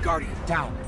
Guardian, down.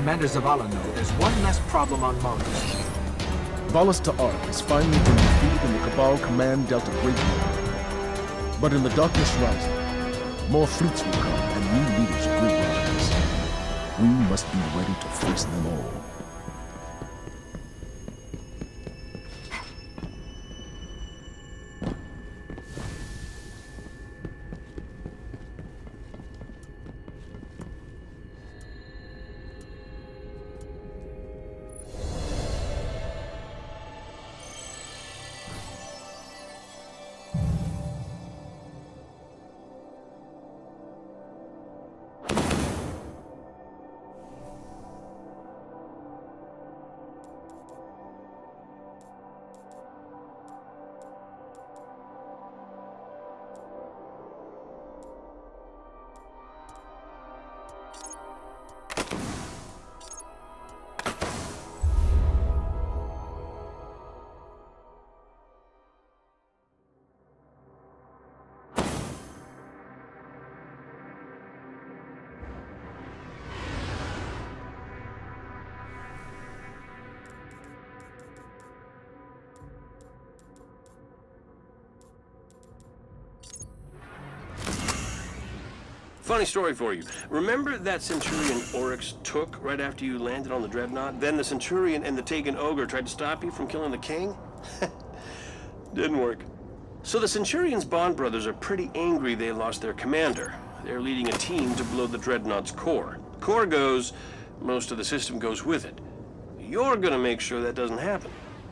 Commander Zavala know there's one less problem on Mars. Valis Ta'Arc has finally been defeated and the Cabal command dealt a great blow. But in the darkness rising, more fleets will come and new leaders will rise. We must be ready to face them all. Funny story for you. Remember that Centurion Oryx took right after you landed on the Dreadnought? Then the Centurion and the Taken Ogre tried to stop you from killing the king? Didn't work. So the Centurion's Bond brothers are pretty angry they lost their commander. They're leading a team to blow the Dreadnought's core. Core goes, most of the system goes with it. You're gonna make sure that doesn't happen.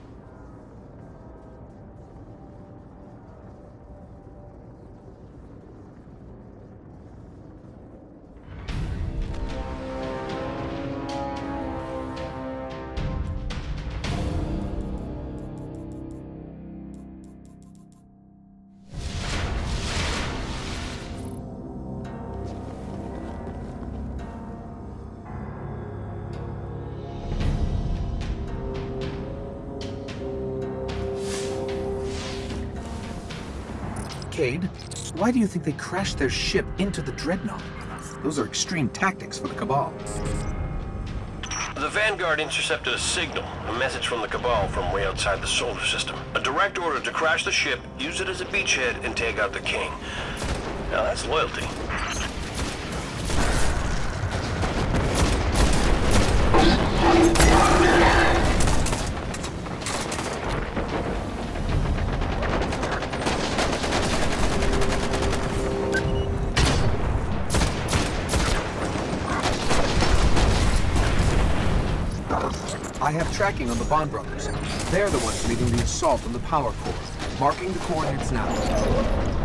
Cade, why do you think they crashed their ship into the Dreadnought? Those are extreme tactics for the Cabal. The Vanguard intercepted a signal, a message from the Cabal from way outside the solar system. A direct order to crash the ship, use it as a beachhead, and take out the king. Now that's loyalty. I have tracking on the Bond brothers. They're the ones leading the assault on the power core. Marking the coordinates now.